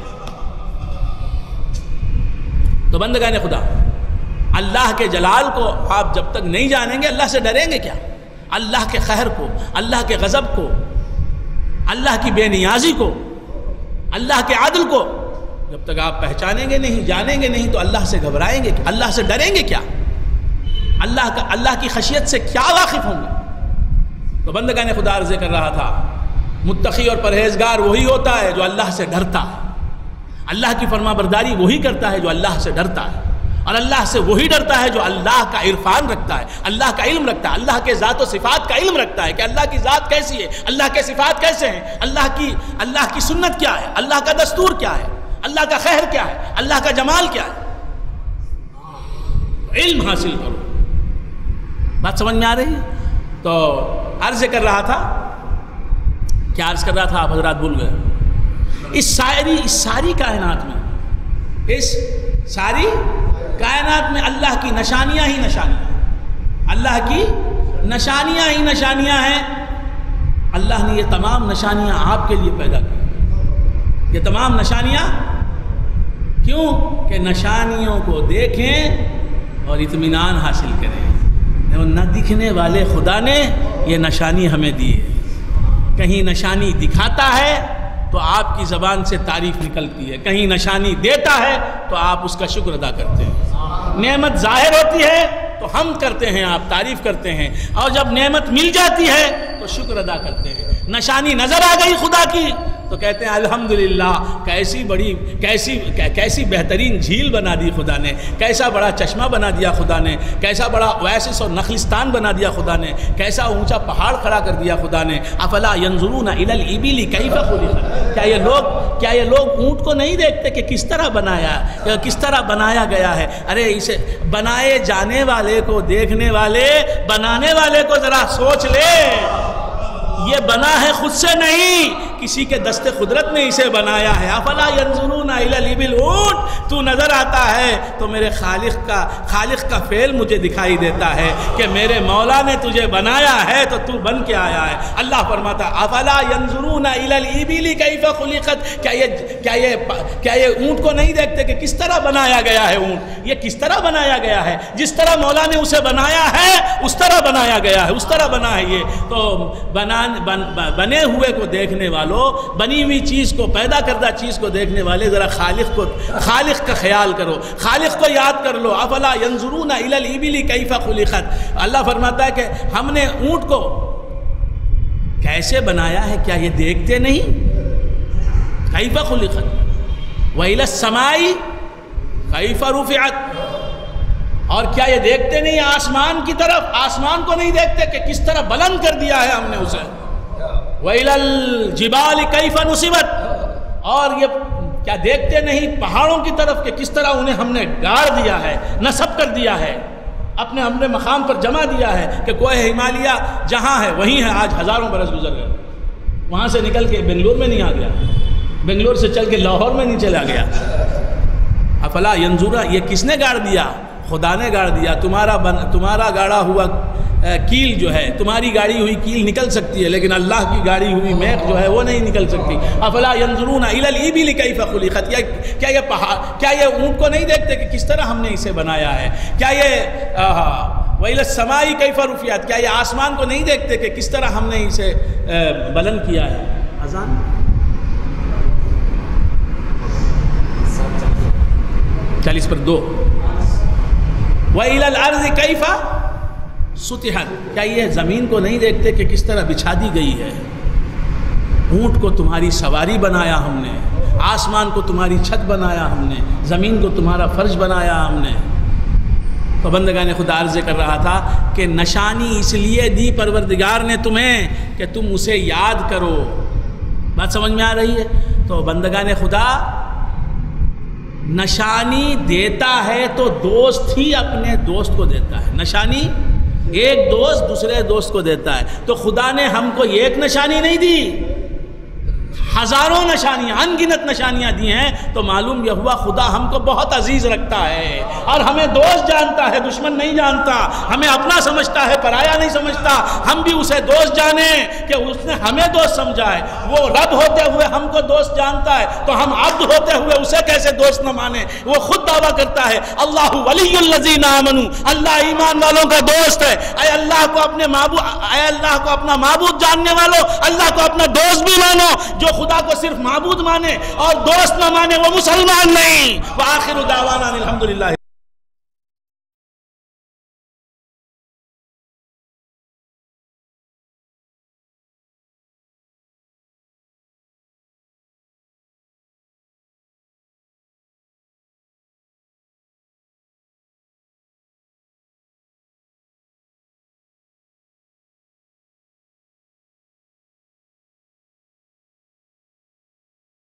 تو بندگان خدا، اللہ کے جلال کو آپ جب تک نہیں جانیں گے اللہ سے ڈریں گے کیا؟ اللہ کے قہر کو، اللہ کے غضب کو، اللہ کی بے نیازی کو، اللہ کے عدل کو جب تک آپ پہچانیں گے نہیں، جانیں گے نہیں تو اللہ سے گھبرائیں گے، اللہ سے ڈریں گے کیا؟ اللہ کی خشیت سے کیا واقف ہوں گے؟ تو بندگان خدا عرض کر رہا تھا متقی اور پرہیزگار وہی ہوتا ہے جو اللہ سے ڈرتا ہے، اللہ کی فرما برداری وہی کرتا ہے جو اللہ سے ڈرتا ہے، اور اللہ سے وہی ڈرتا ہے جو اللہ کا عرفان رکھتا ہے، اللہ کا علم رکھتا ہے، اللہ کے ذات و صفات کا علم رکھتا ہے کہ اللہ کی ذات کیسی ہے، اللہ کے صفات کیسے ہیں، اللہ کی سنت کیا ہے، اللہ کا دستور کیا ہے، اللہ کا خیر کیا ہے، اللہ کا جمال کیا ہے۔ علم حاصل کرو۔ بات سمجھ میں آ رہی ہے؟ تو عرض کر رہا تھا، کیا عرض کر رہا تھا آپ حضرات بھول گئے؟ اس ساری کائنات میں اس ساری کائنات میں اللہ کی نشانیاں ہی نشانیاں، اللہ کی نشانیاں ہی نشانیاں ہیں۔ اللہ نے یہ تمام نشانیاں آپ کے لیے پیدا کی، یہ تمام نشانیاں کیوں کہ نشانیوں کو دیکھیں اور اطمینان حاصل کریں۔ نہ دکھنے والے خدا نے یہ نشانی ہمیں دی ہے، کہیں نشانی دکھاتا ہے تو آپ کی زبان سے تعریف نکلتی ہے، کہیں نشانی دیتا ہے تو آپ اس کا شکر ادا کرتے ہیں۔ نعمت ظاہر ہوتی ہے تو ہم کرتے ہیں، آپ تعریف کرتے ہیں، اور جب نعمت مل جاتی ہے تو شکر ادا کرتے ہیں۔ نشانی نظر آ گئی خدا کی تو کہتے ہیں الحمدللہ، کیسی بہترین جھیل بنا دی خدا نے، کیسا بڑا چشمہ بنا دیا خدا نے، کیسا بڑا اویسس اور نخلستان بنا دیا خدا نے، کیسا اونچا پہاڑ کھڑا کر دیا خدا نے۔ افلا ينظرون الى الابل کیف خلقت، کیا یہ لوگ اونٹ کو نہیں دیکھتے کہ کس طرح بنایا گیا ہے؟ ارے اسے بنائے جانے والے کو دیکھنے والے، بنانے والے کو ذرا سوچ لے، یہ بنا ہے خود سے نہیں، کسی کے دست قدرت نے اسے بنایا ہے۔ افلا ينظرون الى الابل، اونٹ تو نظر آتا ہے تو میرے خالق کا فعل مجھے دکھائی دیتا ہے کہ میرے مولا نے تجھے بنایا ہے تو تو بن کے آیا ہے۔ اللہ فرماتا ہے افلا ينظرون الى الابل کیف خلقت، کیا یہ اونٹ کو نہیں دیکھتے کہ کس طرح بنایا گیا ہے؟ اونٹ یہ کس طرح بنایا گیا ہے؟ جس طرح مولا نے اسے بنایا ہے اس طرح بنایا گیا ہے، اس طرح بنا ہے۔ یہ تو بنے ہوئے کو دیکھنے والوں، بنی ہوئی چیز کو، پیدا کردہ چیز کو دیکھنے والے، ذرا خالق کا خیال کرو، خالق کو یاد کر لو۔ افلا ينظرون الى الابل کیف خلقت، اللہ فرماتا ہے کہ ہم نے اونٹ کو کیسے بنایا ہے، کیا یہ دیکھتے نہیں؟ کیف خلقت وإلى السماء کیف رفعت، اور کیا یہ دیکھتے نہیں آسمان کی طرف؟ آسمان کو نہیں دیکھتے کہ کس طرح بلند کر دیا ہے ہم نے اسے؟ وَإِلَى الْجِبَالِ كَيْفَ نُصِبَتْ، اور یہ کیا دیکھتے نہیں پہاڑوں کی طرف کہ کس طرح انہیں ہم نے گاڑ دیا ہے، نصب کر دیا ہے، اپنے ہم نے مقام پر جمع دیا ہے کہ کوہ ہمالیہ جہاں ہے وہیں ہے، آج ہزاروں برس گزر گئے، وہاں سے نکل کے بنگلور میں نہیں آ گیا، بنگلور سے چل کے لاہور میں نہیں چلا گیا۔ افلا ينظرون، یہ کس نے گاڑ دیا؟ خدا نے گاڑ دیا۔ تمہارا گاڑا ہوا کیل جو ہے، تمہاری گاڑی ہوئی کیل نکل سکتی ہے، لیکن اللہ کی گاڑی ہوئی میخ جو ہے وہ نہیں نکل سکتی۔ افلا ينظرون الى الابل کیف خلقت، کیا یہ اونٹ کو نہیں دیکھتے کہ کس طرح ہم نے اسے بنایا ہے؟ کیا یہ وإلى السماء کیف رفعت، کیا یہ آسمان کو نہیں دیکھتے کہ کس طرح ہم نے اسے بلند کیا ہے؟ اذان 40/2۔ وَإِلَى الْأَرْضِ كَيْفَ سُطِحَتْ، کیا یہ زمین کو نہیں دیکھتے کہ کس طرح بچھا دی گئی ہے؟ اونٹ کو تمہاری سواری بنایا ہم نے، آسمان کو تمہاری چھت بنایا ہم نے، زمین کو تمہارا فرش بنایا ہم نے۔ تو بندگان خدا عرض کر رہا تھا کہ نشانی اس لیے دی پروردگار نے تمہیں کہ تم اسے یاد کرو۔ بات سمجھ میں آ رہی ہے؟ تو بندگان خدا نشانی دیتا ہے تو دوست ہی اپنے دوست کو دیتا ہے۔ نشانی ایک دوست دوسرے دوست کو دیتا ہے، تو خدا نے ہم کو ایک نشانی نہیں دی، ہزاروں نشانیاں، ان گنت نشانیاں دی ہیں۔ تو معلوم یہ ہوا خدا ہم کو بہت عزیز رکھتا ہے اور ہمیں دوست جانتا ہے، دشمن نہیں جانتا، ہمیں اپنا سمجھتا ہے، پرایا نہیں سمجھتا۔ ہم بھی اسے دوست جانیں کہ اس نے ہمیں دوست سمجھا ہے۔ وہ رب ہوتے ہوئے ہم کو دوست جانتا ہے تو ہم عبد ہوتے ہوئے اسے کیسے دوست نہ مانیں؟ وہ خود دعویٰ کرتا ہے اللہ ولی الذین آمنوا، اللہ ایمان والوں کا دوست ہے۔ اے اللہ کو اپنا معبود جاننے والوں، اللہ کو اپنا دوست بھی مانو۔ جو خدا کو صرف معبود مانے اور دوست نہ مانے وہ مسلمان نہیں۔ وآخر دعوانا الحمدللہ۔